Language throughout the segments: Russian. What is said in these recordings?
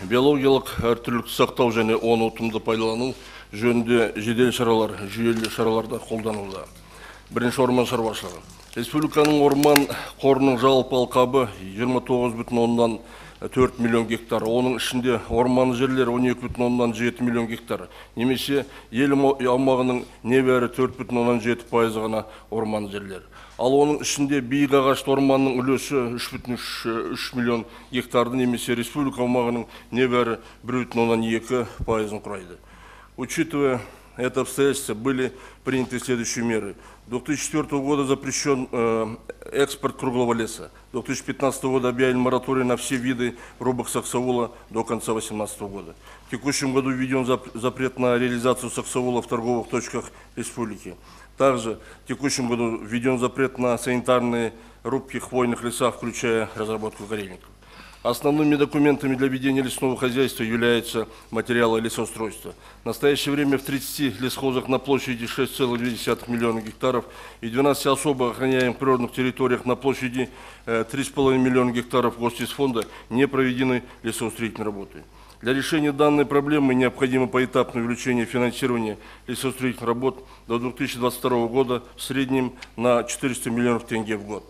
биологиялық әртүрлілікті сақтау және оны ұтымды пайдалану жөнінде жедел шаралар, жүйелі шараларда қолданылды. Бірінші орман шаруашылығы. Республиканың орман қорының жалпы алқабы 29,4 миллион гектар. Оның ішінде орман жерлері 12,7 миллион гектар. Немесе ел аумағының небәрі 4,7% ғана орман жерлері. Ал оның ішінде биік ағашты орманның үлесі 3,3 миллион гектарды, немесе республика аумағының небәрі 1,2% құрайды. Учитывая это обстоятельство, были приняты следующие меры. 2004 года запрещен экспорт круглого леса. 2015 года объявлен мораторий на все виды рубок саксаула до конца 2018 года. В текущем году введен запрет на реализацию саксаула в торговых точках республики. Также в текущем году введен запрет на санитарные рубки в хвойных лесах, включая разработку корейников. Основными документами для ведения лесного хозяйства являются материалы лесоустройства. В настоящее время в 30 лесхозах на площади 6,2 миллиона гектаров и 12 особо охраняемых природных территориях на площади 3,5 миллиона гектаров Госфонда не проведены лесоустроительные работы. Для решения данной проблемы необходимо поэтапное увеличение финансирования лесоустроительных работ до 2022 года в среднем на 400 миллионов тенге в год.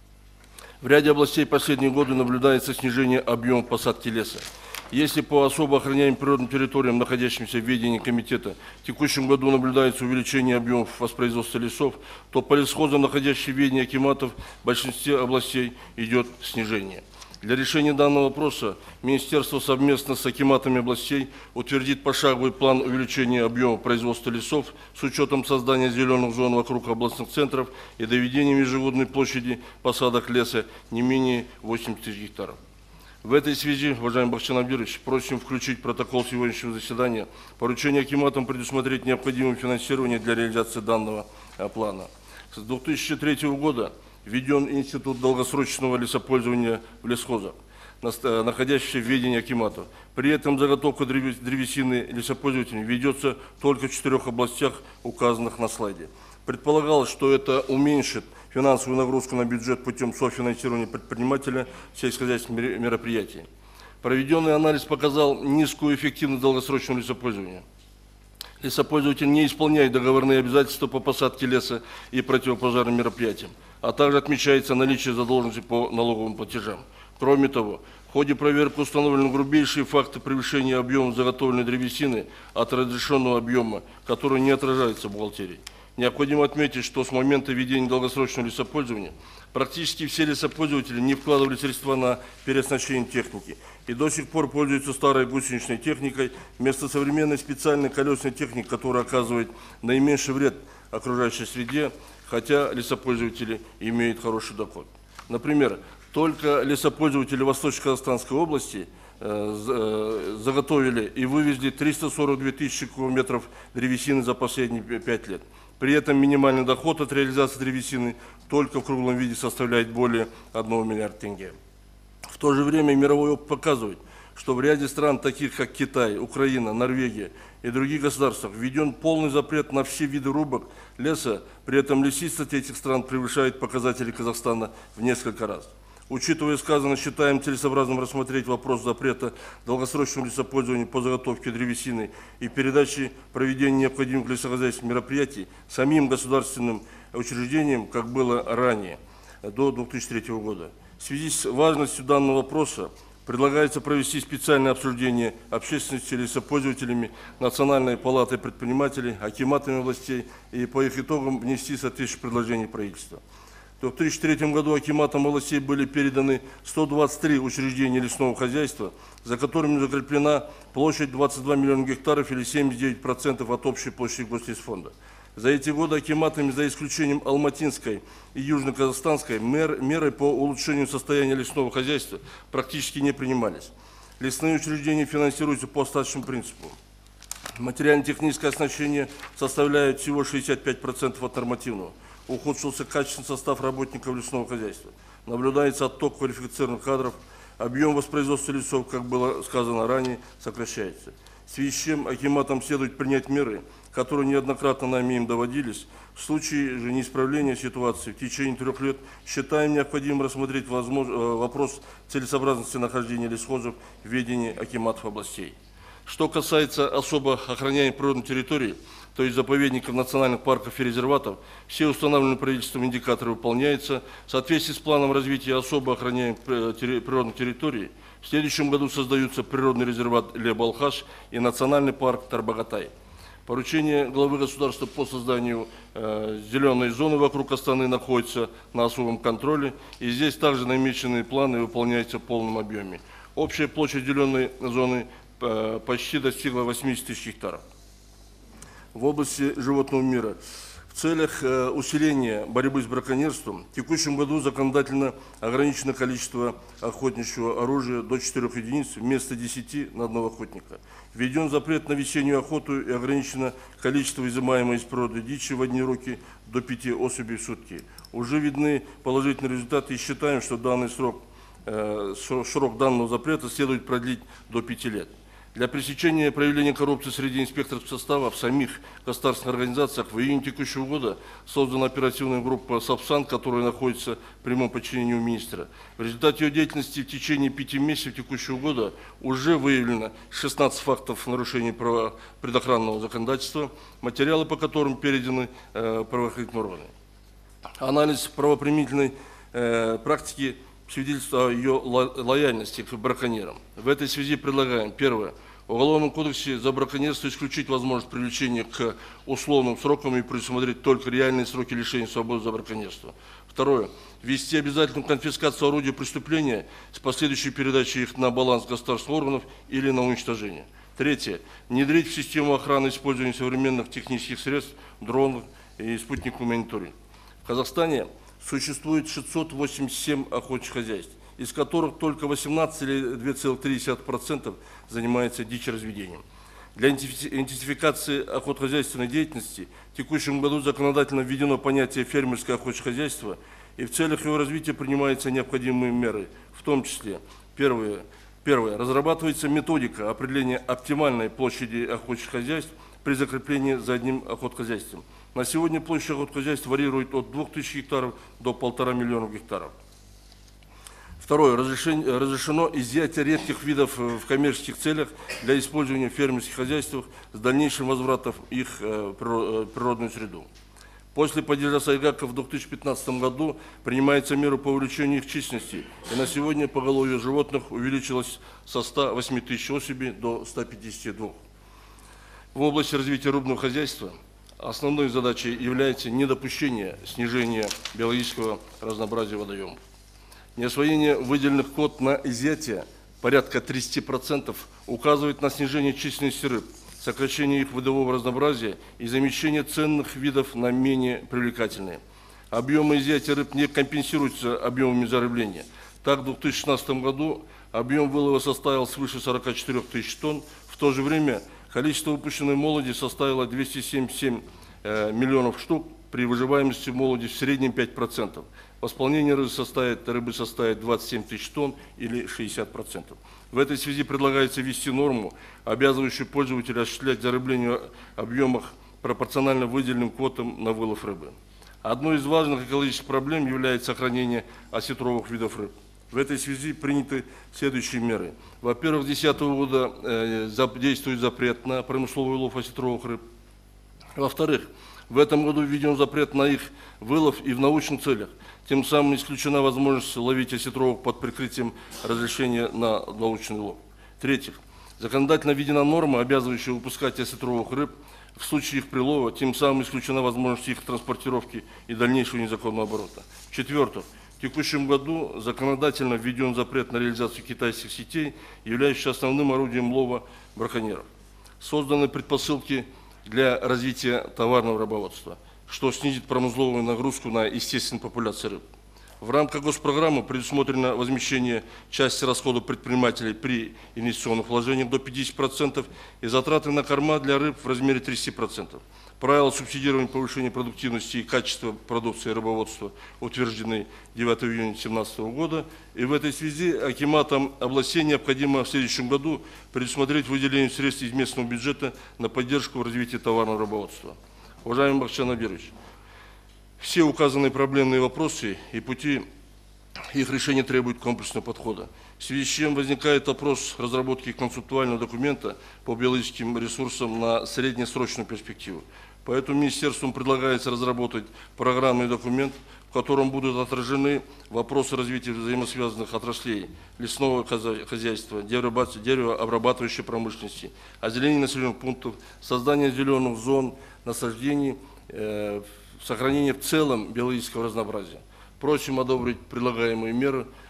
В ряде областей последние годы наблюдается снижение объема посадки леса. Если по особо охраняемым природным территориям, находящимся в ведении комитета, в текущем году наблюдается увеличение объемов воспроизводства лесов, то по лесхозам, находящимся в ведении акиматов, в большинстве областей идет снижение. Для решения данного вопроса Министерство совместно с акиматами областей утвердит пошаговый план увеличения объема производства лесов с учетом создания зеленых зон вокруг областных центров и доведением ежегодной площади посадок леса не менее 80 тысяч гектаров. В этой связи, уважаемый Бахытжан Абдирович, просим включить в протокол сегодняшнего заседания поручение акиматам предусмотреть необходимое финансирование для реализации данного плана. С 2003 года введен институт долгосрочного лесопользования в лесхозах, находящийся в ведении акиматов. При этом заготовка древесины лесопользователями ведется только в 4 областях, указанных на слайде. Предполагалось, что это уменьшит финансовую нагрузку на бюджет путем софинансирования предпринимателя сельскохозяйственных мероприятий. Проведенный анализ показал низкую эффективность долгосрочного лесопользования. Лесопользователь не исполняет договорные обязательства по посадке леса и противопожарным мероприятиям, а также отмечается наличие задолженности по налоговым платежам. Кроме того, в ходе проверки установлены грубейшие факты превышения объема заготовленной древесины от разрешенного объема, который не отражается в бухгалтерии. Необходимо отметить, что с момента введения долгосрочного лесопользования практически все лесопользователи не вкладывали средства на переоснащение техники и до сих пор пользуются старой гусеничной техникой вместо современной специальной колесной техники, которая оказывает наименьший вред окружающей среде, хотя лесопользователи имеют хороший доход. Например, только лесопользователи Восточно-Казахстанской области заготовили и вывезли 342 тысячи кубометров древесины за последние 5 лет. При этом минимальный доход от реализации древесины только в круглом виде составляет более 1 миллиарда тенге. В то же время мировой опыт показывает, что в ряде стран, таких как Китай, Украина, Норвегия и других государствах, введен полный запрет на все виды рубок леса, при этом лесистость этих стран превышает показатели Казахстана в несколько раз. Учитывая сказанное, считаем целесообразным рассмотреть вопрос запрета долгосрочного лесопользования по заготовке древесины и передаче проведения необходимых лесохозяйственных мероприятий самим государственным учреждениям, как было ранее, до 2003 года. В связи с важностью данного вопроса предлагается провести специальное обсуждение общественности лесопользователями, Национальной палатой предпринимателей, акиматами областей и по их итогам внести соответствующие предложения правительства. В 2003 году акиматам областей были переданы 123 учреждения лесного хозяйства, за которыми закреплена площадь 22 миллиона гектаров или 79% от общей площади Гослесфонда. За эти годы акиматами, за исключением Алматинской и Южно-Казахстанской, меры по улучшению состояния лесного хозяйства практически не принимались. Лесные учреждения финансируются по остаточному принципу. Материально-техническое оснащение составляет всего 65% от нормативного. Ухудшился качественный состав работников лесного хозяйства. Наблюдается отток квалифицированных кадров. Объем воспроизводства лесов, как было сказано ранее, сокращается. В связи с чем акиматам следует принять меры, которые неоднократно нами им доводились, в случае же неисправления ситуации в течение 3 лет считаем необходимым рассмотреть вопрос целесообразности нахождения лесхозов в ведении акиматов областей. Что касается особо охраняемых природных территорий, то есть заповедников, национальных парков и резерватов, все установленные правительством индикаторы выполняются. В соответствии с планом развития особо охраняемых природных территорий в следующем году создаются природный резерват Ле-Балхаш и национальный парк Тарбагатай. Поручение главы государства по созданию зеленой зоны вокруг Астаны находится на особом контроле, и здесь также намеченные планы выполняются в полном объеме. Общая площадь зеленой зоны почти достигла 80 тысяч гектаров. В области животного мира в целях усиления борьбы с браконьерством в текущем году законодательно ограничено количество охотничьего оружия до 4 единиц вместо 10 на одного охотника. Введен запрет на весеннюю охоту и ограничено количество изымаемой из природы дичи в одни руки до 5 особей в сутки. Уже видны положительные результаты и считаем, что данный срок данного запрета следует продлить до 5 лет. Для пресечения проявления коррупции среди инспекторского состава в самих государственных организациях в июне текущего года создана оперативная группа «Сапсан», которая находится в прямом подчинении у министра. В результате ее деятельности в течение 5 месяцев текущего года уже выявлено 16 фактов нарушений предохранного законодательства, материалы по которым переданы правоохранительным органам. Анализ правоприменительной практики свидетельствует о ее лояльности к браконьерам. В этой связи предлагаем: первое. В Уголовном кодексе за браконьерство исключить возможность привлечения к условным срокам и предусмотреть только реальные сроки лишения свободы за браконьерство. Второе. Ввести обязательную конфискацию орудия преступления с последующей передачей их на баланс государственных органов или на уничтожение. Третье. Внедрить в систему охраны использования современных технических средств, дронов и спутниковый мониторинг. В Казахстане существует 687 охотничьих хозяйств, из которых только 18 или 2,3% занимается дичеразведением. Для интенсификации охотхозяйственной деятельности в текущем году законодательно введено понятие фермерское охотничье хозяйство, и в целях его развития принимаются необходимые меры, в том числе: первое, разрабатывается методика определения оптимальной площади охотничьих хозяйств при закреплении за одним охотхозяйством. На сегодня площадь охотхозяйств варьирует от 2000 гектаров до 1,5 миллиона гектаров. Второе. Разрешено изъятие редких видов в коммерческих целях для использования в фермерских хозяйствах с дальнейшим возвратом их в природную среду. После падежа сайгаков в 2015 году принимается мера по увеличению их численности, и на сегодня поголовье животных увеличилось со 108 тысяч особей до 152. В области развития рыбного хозяйства основной задачей является недопущение снижения биологического разнообразия водоемов. Неосвоение выделенных квот на изъятие порядка 30% указывает на снижение численности рыб, сокращение их видового разнообразия и замещение ценных видов на менее привлекательные. Объемы изъятия рыб не компенсируются объемами зарыбления. Так, в 2016 году объем вылова составил свыше 44 тысяч тонн, в то же время количество выпущенной молоди составило 277 миллионов штук, при выживаемости молоди в среднем 5%. Восполнение рыбы составит 27 тысяч тонн или 60%. В этой связи предлагается ввести норму, обязывающую пользователя осуществлять зарыбление в объемах пропорционально выделенным квотам на вылов рыбы. Одной из важных экологических проблем является сохранение осетровых видов рыб. В этой связи приняты следующие меры. Во-первых, с 2010 года действует запрет на промысловый улов осетровых рыб. Во-вторых, в этом году введен запрет на их вылов и в научных целях. Тем самым исключена возможность ловить осетровых под прикрытием разрешения на научный лов. В-третьих, законодательно введена норма, обязывающая выпускать осетровых рыб в случае их прилова, тем самым исключена возможность их транспортировки и дальнейшего незаконного оборота. В-четвертых, в текущем году законодательно введен запрет на реализацию китайских сетей, являющихся основным орудием лова браконьеров. Созданы предпосылки для развития товарного рыбоводства, что снизит промысловую нагрузку на естественную популяцию рыб. В рамках госпрограммы предусмотрено возмещение части расходов предпринимателей при инвестиционных вложениях до 50% и затраты на корма для рыб в размере 30%. Правила субсидирования повышения продуктивности и качества продукции рыбоводства утверждены 9 июня 2017 года. И в этой связи акиматам областей необходимо в следующем году предусмотреть выделение средств из местного бюджета на поддержку развития товарного рыбоводства. Уважаемый Бакытжан Абирович, все указанные проблемные вопросы и пути их решения требуют комплексного подхода. В связи с чем возникает вопрос разработки концептуального документа по биологическим ресурсам на среднесрочную перспективу. Поэтому министерством предлагается разработать программный документ, в котором будут отражены вопросы развития взаимосвязанных отраслей лесного хозяйства, деревообрабатывающей промышленности, озеленения населенных пунктов, создание зеленых зон, насаждений, сохранение в целом биологического разнообразия. Просим одобрить предлагаемые меры